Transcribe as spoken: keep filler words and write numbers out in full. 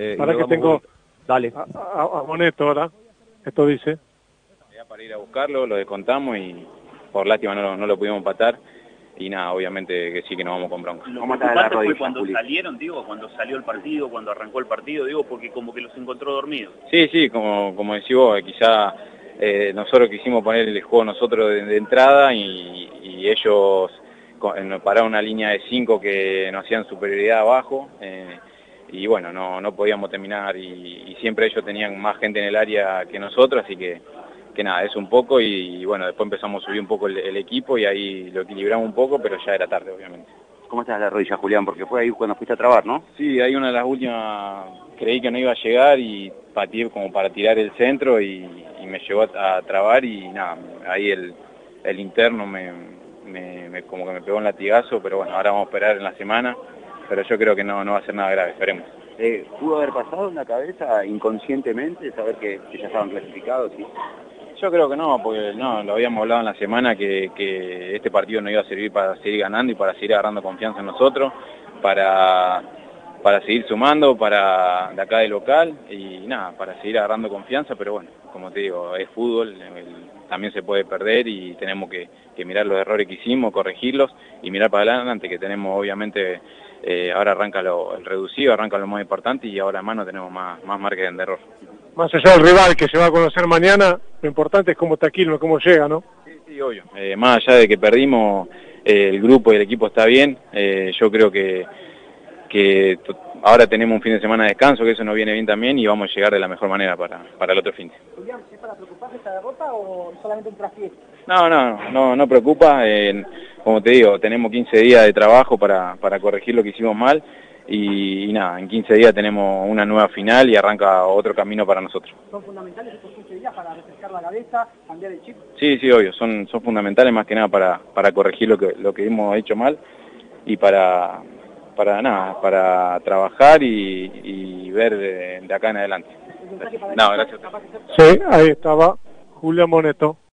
Eh, Para que tengo Dale. a, a, a Moneto ahora, esto dice. Para ir a buscarlo, lo descontamos y por lástima no, no lo pudimos empatar. Y nada, obviamente que sí que nos vamos con bronca. Lo preocupante fue cuando salieron, digo, cuando salió el partido, cuando arrancó el partido, digo, porque como que los encontró dormidos. Sí, sí, como, como decís vos, quizá eh, nosotros quisimos poner el juego nosotros de, de entrada y, y ellos nos pararon una línea de cinco que nos hacían superioridad abajo. Eh, y bueno, no, no podíamos terminar y, y siempre ellos tenían más gente en el área que nosotros, así que que nada, es un poco y, y bueno, después empezamos a subir un poco el, el equipo y ahí lo equilibramos un poco, pero ya era tarde, obviamente. ¿Cómo estás de la rodilla, Julián? Porque fue ahí cuando fuiste a trabar, ¿no? Sí, ahí una de las últimas, creí que no iba a llegar y pateé como para tirar el centro y, y me llegó a, a trabar y nada, ahí el, el interno me, me, me, como que me pegó un latigazo, pero bueno, ahora vamos a esperar en la semana, pero yo creo que no, no va a ser nada grave, esperemos. Eh, ¿Pudo haber pasado en la cabeza inconscientemente saber que, que ya estaban clasificados? ¿Sí? Yo creo que no, porque no, lo habíamos hablado en la semana que, que este partido no iba a servir para seguir ganando y para seguir agarrando confianza en nosotros, para, para seguir sumando, para de acá de local y nada, para seguir agarrando confianza, pero bueno, como te digo, es fútbol, el, también se puede perder y tenemos que, que mirar los errores que hicimos, corregirlos y mirar para adelante, que tenemos obviamente, eh, ahora arranca lo, el reducido, arranca lo más importante y ahora más no tenemos más, más margen de error. Más allá del rival que se va a conocer mañana, lo importante es cómo está Quilmes, cómo llega, ¿no? Sí, sí, obvio. Eh, más allá de que perdimos, eh, el grupo y el equipo está bien. Eh, yo creo que, que ahora tenemos un fin de semana de descanso, que eso nos viene bien también y vamos a llegar de la mejor manera para, para el otro fin de. Julián, ¿es para preocuparse esta derrota o solamente un traspié? No, no, no, no preocupa. Eh, como te digo, tenemos quince días de trabajo para, para corregir lo que hicimos mal. Y, y nada, en quince días tenemos una nueva final y arranca otro camino para nosotros. ¿Son fundamentales estos quince días para refrescar la cabeza, cambiar el chip? Sí, sí, obvio, son, son fundamentales más que nada para, para corregir lo que, lo que hemos hecho mal y para, para nada, para trabajar y, y ver de, de acá en adelante. No, gracias. Sí, ahí estaba Julián Moneto.